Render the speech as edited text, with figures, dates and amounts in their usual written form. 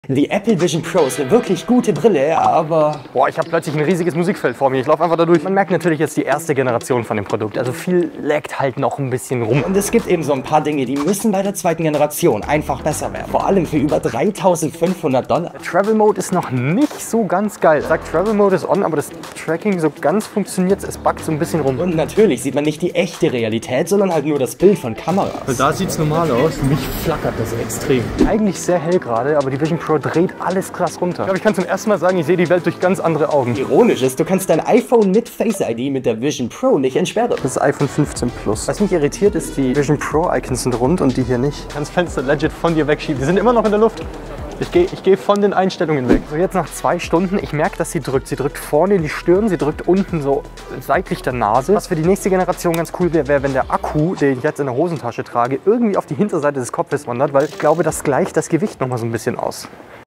Die Apple Vision Pro ist eine wirklich gute Brille, aber... Boah, ich habe plötzlich ein riesiges Musikfeld vor mir. Ich laufe einfach da durch. Man merkt natürlich jetzt die erste Generation von dem Produkt. Also viel laggt halt noch ein bisschen rum. Und es gibt eben so ein paar Dinge, die müssen bei der zweiten Generation einfach besser werden. Vor allem für über $3.500. Der Travel Mode ist noch nicht so ganz geil. Sagt, Travel Mode ist on, aber das Tracking so ganz funktioniert. Es buggt so ein bisschen rum. Und natürlich sieht man nicht die echte Realität, sondern halt nur das Bild von Kameras. Da sieht es normal aus. Mich flackert das extrem. Eigentlich sehr hell gerade, aber die Vision Pro dreht alles krass runter. Ich glaube, ich kann zum ersten Mal sagen, ich sehe die Welt durch ganz andere Augen. Ironisch ist, du kannst dein iPhone mit Face ID mit der Vision Pro nicht entsperren. Das ist iPhone 15 Plus. Was mich irritiert ist, die Vision Pro Icons sind rund und die hier nicht. Ich kann das Fenster legit von dir wegschieben. Die sind immer noch in der Luft. Ich gehe von den Einstellungen weg. So, jetzt nach 2 Stunden, ich merke, dass sie drückt. Sie drückt vorne in die Stirn, sie drückt unten so seitlich der Nase. Was für die nächste Generation ganz cool wäre, wenn der Akku, den ich jetzt in der Hosentasche trage, irgendwie auf die Hinterseite des Kopfes wandert, weil ich glaube, das gleicht das Gewicht noch mal so ein bisschen aus.